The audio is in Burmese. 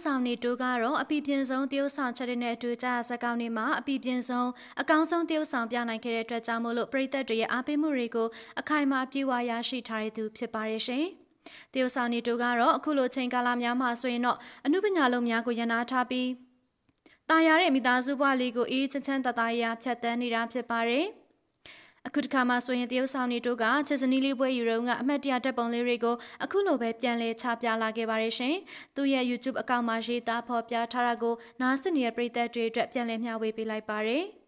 ဆောင်နေတို့ကတော့အပြည့်ပြင်းဆုံးတရုတ်ဆောင်ချက်တွေနဲ့အတူကြာစကောင်းတွေမှာအပြည့်ပြင်းဆုံးအကောင်းဆုံးတရုတ်ဆောင်ပြနိုင်ခဲ့တဲ့အတွက်ကြောင့်မို့လို့ပရိသတ်တွေရဲ့အားပေးမှုတွေကိုအခိုင်အမာပြေဝရရှိထားတဲ့သူဖြစ်ပါရဲ့ရှင်။တရုတ်ဆောင်နေတို့ကတော့အခုလိုချိန်ကာလများမှာဆိုရင်တော့အမှုပညာလုံးများကိုရနာထားပြီးတာယာတဲ့မိသားစုဘဝလေးကိုအေးချမ်းချမ်းသာသာရာဖြတ်သန်းနေတာဖြစ်ပါတယ်။အခုတစ်ခါမှဆိုရင်တရုတ်ဆောင်နေတို့ကချစ်စနီးလေးပွဲယူတော့ကအမတ်တရတပ်ပုံလေးတွေကိုအခုလိုပဲပြန်လဲချပြလာခဲ့ပါတယ်ရှင်။သူ့ရဲ့ YouTube အကောင့်မှာရေးသားဖော်ပြထားတာကိုနားဆင်နေတဲ့ပရိသတ်တွေအတွက်ပြန်လဲမျှဝေပေးလိုက်ပါတယ်။